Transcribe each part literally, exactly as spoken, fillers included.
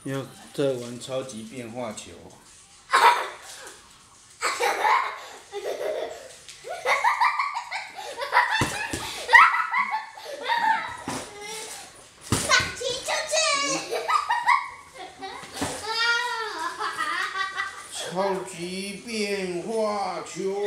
要在玩超级变化球。超级变化球。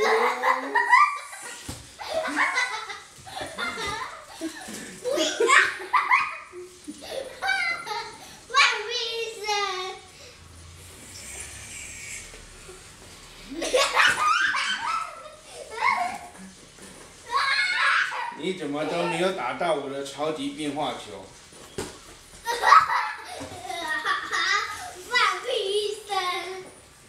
你怎么都没有打到我的超级变化球？ 放屁声！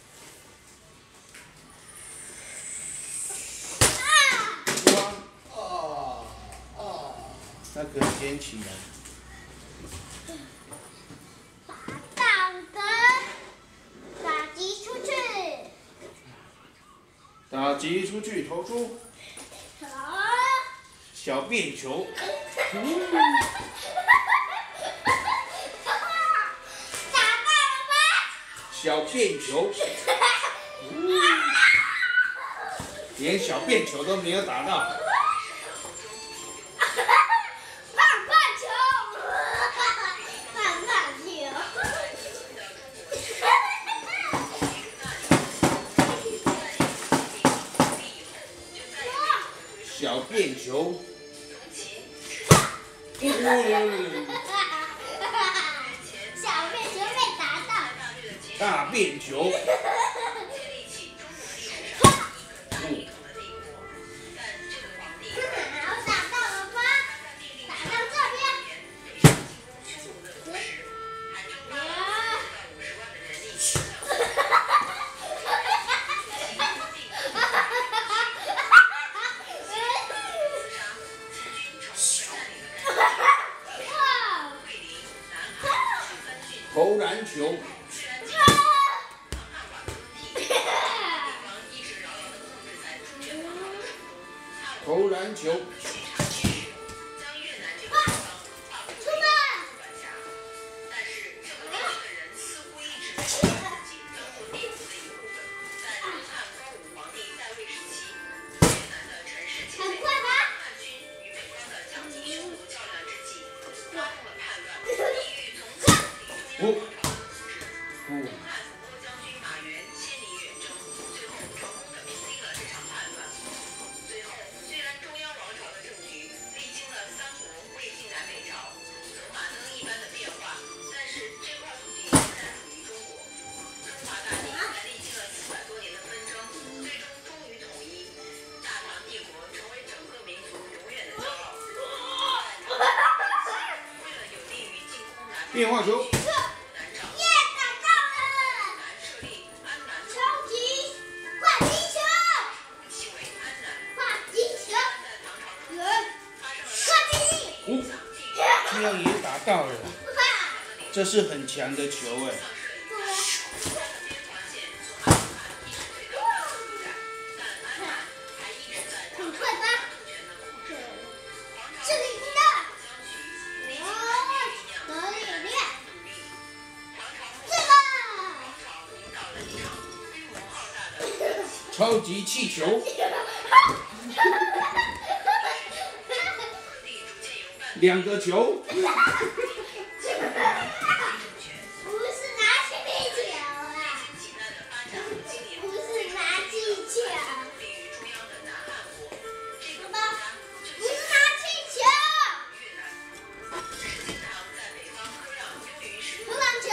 哇！哦哦，那个捡起来。 打到的，打击出去。 打击出去，投出。 好。 小便球。嗯、 打到了吗？ 小便球。嗯、连小便球都没有打到。 棒棒球，棒棒球。 小便球。 小便球被打到。 大便球。嗯。 好，打到了吗？打到这边。 投篮球。投篮球。 出门。很快吗？ 哦。哦。变化球。 耶，打到了！超级快击球！快击球！快击！ 哦，这样也打到了，这是很强的球哎。 很快吧？这里的。得力量，这个超级气球。两个球。 不是拿气球啊，不是拿气球，什么？不是拿气球。投篮球。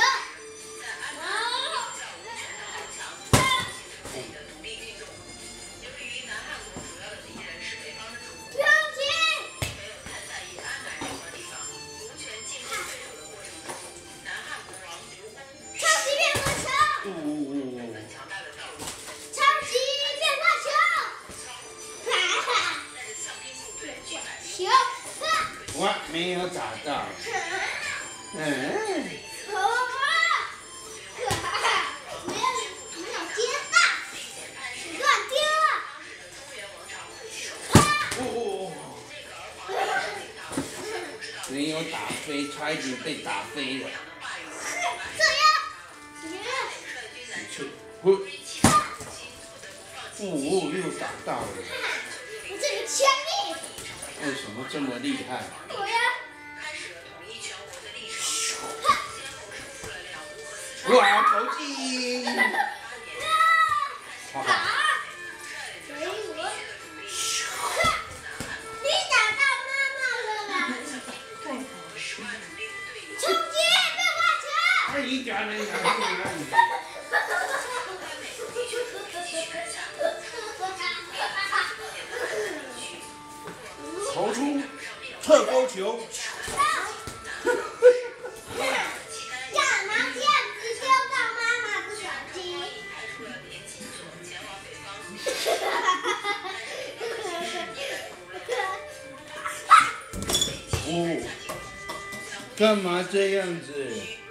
不要停！超级变化球！超级变化球！球！ 哇，没有打到。嗯。 没有没有接到，你乱丢了。 哦。没有打飞，差一点被打飞了。 这样。 去，呼，哦，又打到了。 我这个枪力。 为什么这么厉害？ 我呀。 哇，投进！哈哈。 给我。你打到妈妈了啦！冲击，别花钱！ 哎，一点没拿，投出侧勾球。 干嘛这样子丢到妈妈的手机？ 哦，干嘛这样子？